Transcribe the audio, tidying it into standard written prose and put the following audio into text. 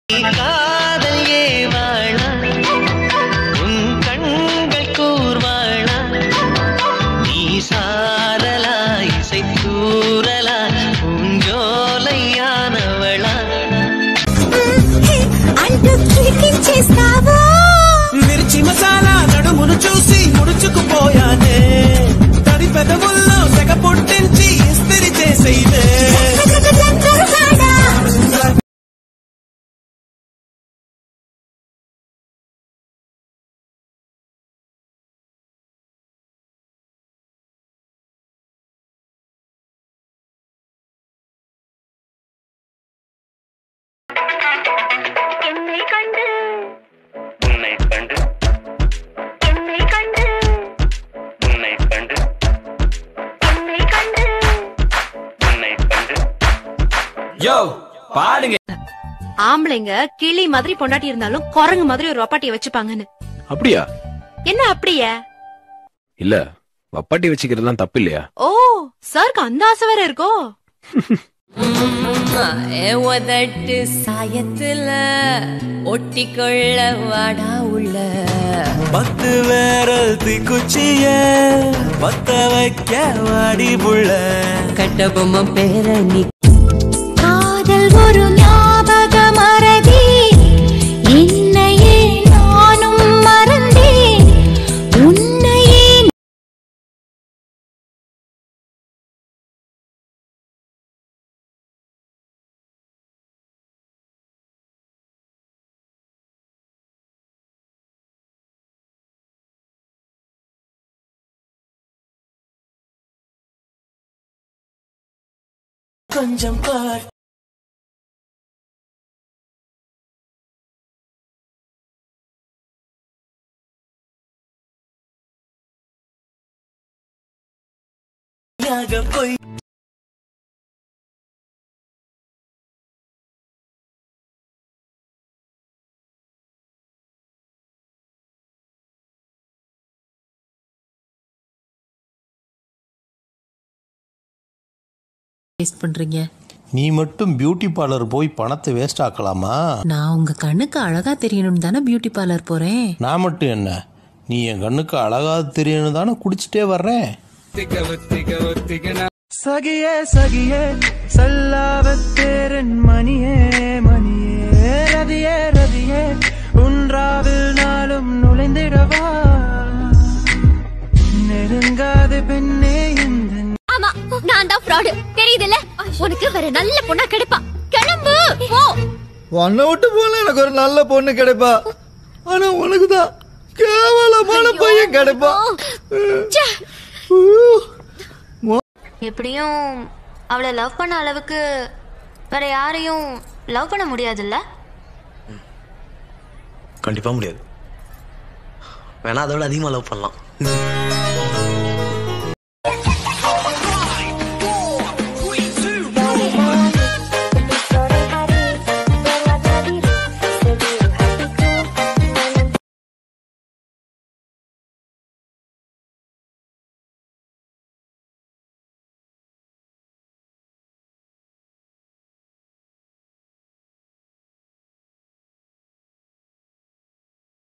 காதல் ஏவாளா உன் கண்கள் கூர்வாளா நீ சாரலா இசை தூரலா பூஞ்சோலையானவளா మిర్చి మసాలా నడుమును చూసి ముడుచుకుపోయానే తడి పెదవుల్లో తెగ పుట్టించి ఇస్తిరి చేసేదే ஆம்பளைங்க கிளி மாதிரி பொண்டாட்டி இருந்தாலும் குரங்கு மாதிரி ஒரு வப்பாட்டிய வச்சுப்பாங்கன்னு. அப்படியா? என்ன அப்படியா? இல்ல வப்பாட்டி வச்சுக்கிறதுலாம் தப்பு இல்லையா? ஓ சாருக்கு அந்த ஆசை வேற இருக்கோ? உதட்டு சாயத்துல ஒட்டிக்கொள்ள வாடா உள்ள பத்து வேரல் தீக்குச்சிய பத்த வைக்க வாடி புள்ள கட்ட பொம்மை பேர நீ காதல் ஒரு ஞாபக மறதி என்னையே நானும் மறந்தேன் உன்னையே கொஞ்சம் பார் போய் வேஸ்ட் பண்றீங்க. நீ மட்டும் பியூட்டி பார்லர் போய் பணத்தை வேஸ்ட் ஆக்கலாமா? நான் உங்க கண்ணுக்கு அழகா தெரியணும் தானே பியூட்டி பார்லர் போறேன். நான் மட்டும் என்ன, நீ என் கண்ணுக்கு அழகா தெரியணும் தானே குடிச்சிட்டே வர்றேன். சகியே சகியே சல்லாவத்தேரன் மணியே மணியே ரதியே ரதியே உன்றாவில் நாளும் நுழைந்திடவா நெருங்காத பெண்ணே இந்த. ஆமா நான் தான் ஃப்ராட் தெரியுதுல்ல. உனக்கு வேற நல்ல பொண்ணா கிடைப்பா. கிளம்பு போ. உன்னை விட்டு போல எனக்கு ஒரு நல்ல பொண்ணு கிடைப்பா. ஆனா உனக்கு தான் கேவலமான பையன் கிடைப்பா. எப்படியும் அவளை லவ் பண்ண அளவுக்கு வேற யாரையும் லவ் பண்ண முடியாதுல்ல? கண்டிப்பா முடியாது. வேணா அதோட அதிகமா லவ் பண்ணலாம்.